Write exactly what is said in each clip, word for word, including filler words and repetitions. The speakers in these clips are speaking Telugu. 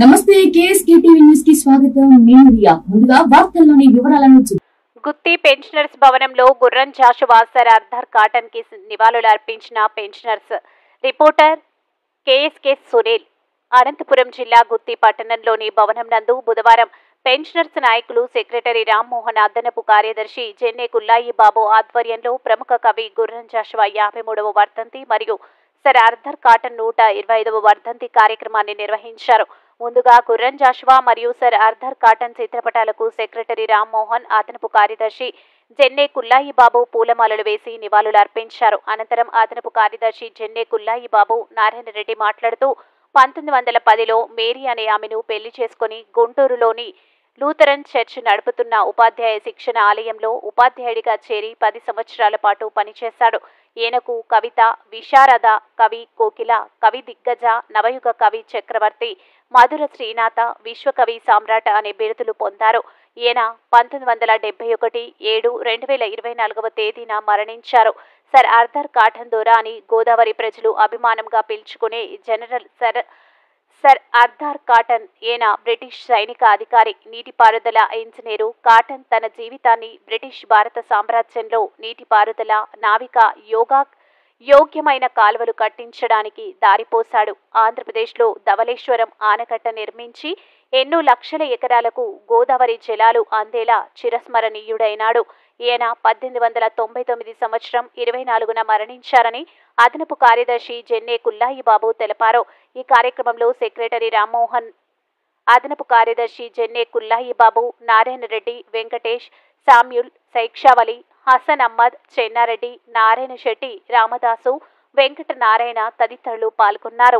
నమస్తే కేఎస్కే టీవీ న్యూస్ కి స్వాగతం. నేను రియా. ముందుగా వార్తల్లోని వివరాలను చూద్దాం. గుత్తి పెన్షనర్స్ భవనంలో Gurram Jashuva sir Arthur cotton కి నివాళులు అర్పించిన pensioners. Reporter KSK Sunil. Anantapuram జిల్లా గుత్తి పట్టణంలోని భవనం నందు బుధవారం పెన్షనర్స్ నాయకులు సెక్రటరీ రామ్మోహన్, అదనపు కార్యదర్శి జెన్నే కుల్లాయి బాబు ఆధ్వర్యంలో ప్రముఖ కవి గుర్రం జాషువా యాభై మూడవ వర్ధంతి మరియు సర్ ఆర్థర్ కాటన్ నూట ఇరవై ఐదవ వర్ధంతి కార్యక్రమాన్ని నిర్వహించారు. ముందుగా గుర్రం జాషువా మరియు సర్ ఆర్థర్ కాటన్ చిత్రపటాలకు సెక్రటరీ రామ్మోహన్, అదనపు కార్యదర్శి జెన్నే కుల్లాయి బాబు పూలమాలలు వేసి నివాళులు అర్పించారు. అనంతరం అదనపు కార్యదర్శి జెన్నే కుల్లాయి బాబు నారాయణ రెడ్డి మాట్లాడుతూ పంతొమ్మిది వందల పదిలో మేరీ అనే ఆమెను పెళ్లి చేసుకుని గుంటూరులోని లూథరన్ చర్చ్ నడుపుతున్న ఉపాధ్యాయ శిక్షణ ఆలయంలో ఉపాధ్యాయుడిగా చేరి పది సంవత్సరాల పాటు పనిచేశాడు. ఈయనకు కవిత విశారద, కవి కోకిల, కవి దిగ్గజ, నవయుగ కవి చక్రవర్తి, మధుర శ్రీనాథ, విశ్వకవి సామ్రాట్ అనే బిరుదులు పొందారు. ఈయన పంతొమ్మిది వందల డెబ్బై ఒకటి ఏడు రెండు వేల ఇరవై నాలుగవ తేదీన మరణించారు. సర్ ఆర్థర్ కాటన్ దొర అని గోదావరి ప్రజలు అభిమానంగా పిలుచుకునే general sir sir Arthur Cotton. ఈయన బ్రిటిష్ సైనిక అధికారి, నీటిపారుదల ఇంజనీరు. కాటన్ తన జీవితాన్ని బ్రిటిష్ భారత సామ్రాజ్యంలో నీటిపారుదల, నావిక, యోగా యోగ్యమైన కాలువలు కట్టించడానికి దారిపోశాడు. ఆంధ్రప్రదేశ్లో ధవళేశ్వరం ఆనకట్ట నిర్మించి ఎన్నో లక్షల ఎకరాలకు గోదావరి జలాలు అందేలా చిరస్మరణీయుడైనాడు. ఈయన పద్దెనిమిది వందల తొంభై తొమ్మిది సంవత్సరం ఇరవై నాలుగున మరణించారని అదనపు కార్యదర్శి జెన్నే కుల్లాయి బాబు తెలిపారు. ఈ కార్యక్రమంలో సెక్రటరీ రామ్మోహన్, అదనపు కార్యదర్శి జెన్నే కుల్లాయి బాబు, నారాయణ రెడ్డి, వెంకటేష్, సామ్యుల్, శైక్షావలి, హసన్ అహ్మద్, చెన్నారెడ్డి, నారాయణ శెట్టి, రామదాసు, వెంకట నారాయణ తదితరులు పాల్గొన్నారు.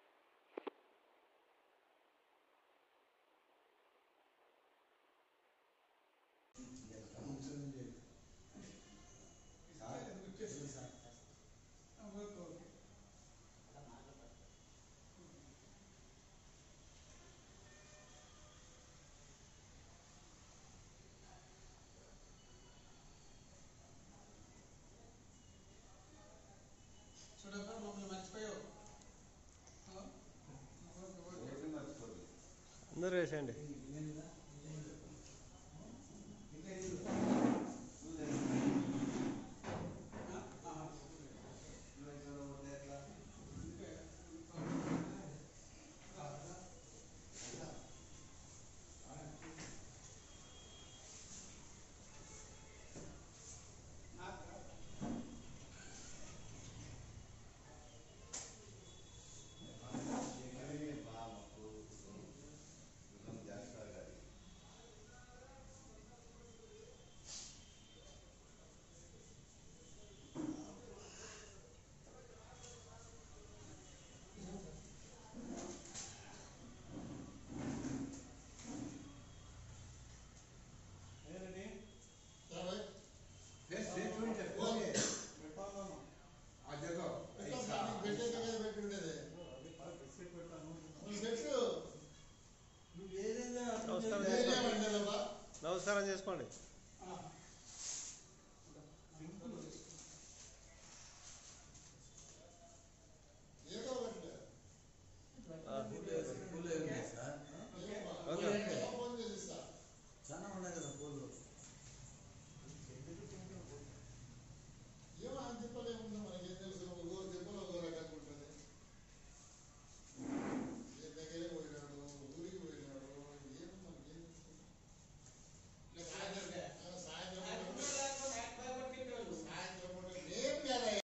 అందరూ వేసేయండి. నమస్కారం చేసుకోండి.